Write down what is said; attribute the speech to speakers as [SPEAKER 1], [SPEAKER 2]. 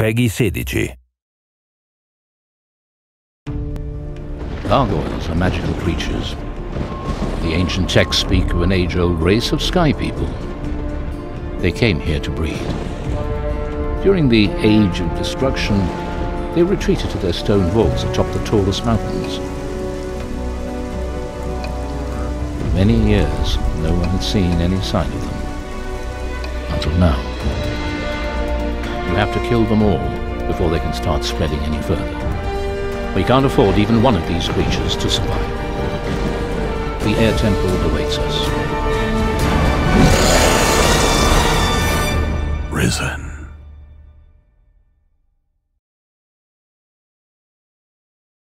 [SPEAKER 1] PEGI 16.
[SPEAKER 2] Gargoyles are magical creatures. The ancient texts speak of an age-old race of sky people. They came here to breed. During the Age of Destruction, they retreated to their stone vaults atop the tallest mountains. For many years, no one had seen any sign of them. Until now. You have to kill them all before they can start spreading any further. We can't afford even one of these creatures to survive. The Air Temple awaits us.
[SPEAKER 1] Risen.